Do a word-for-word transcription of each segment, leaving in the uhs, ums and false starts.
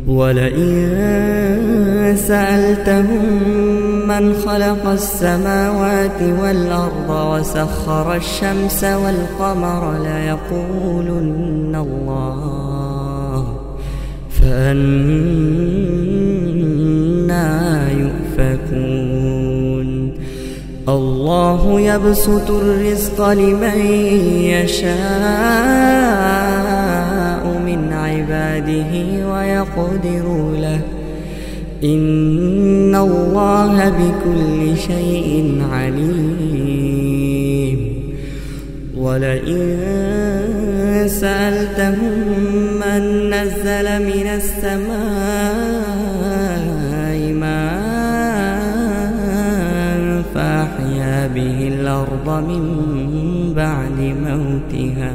ولئن سألتهم من خلق السماوات والأرض وسخر الشمس والقمر ليقولن الله فأنى يؤفكون الله يبسط الرزق لمن يشاء من عباده ويقدر له إن الله بكل شيء عليم ولئن سألتهم من نزل من السماء ماء فأحيا به الأرض من بعد موتها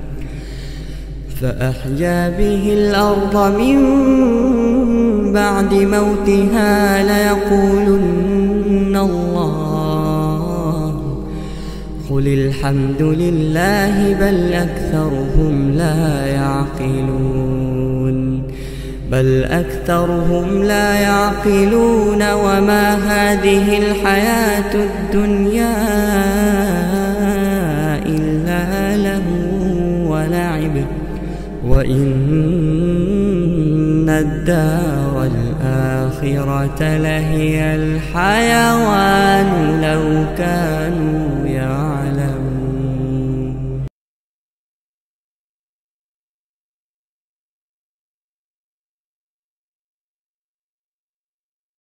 فأحيا به الأرض من بعد موتها ليقولن الله قل الحمد لله بل أكثرهم لا يعقلون بل أكثرهم لا يعقلون وما هذه الحياة الدنيا إلا لهو ولعب وإن الدار الآخرة لهي الحيوان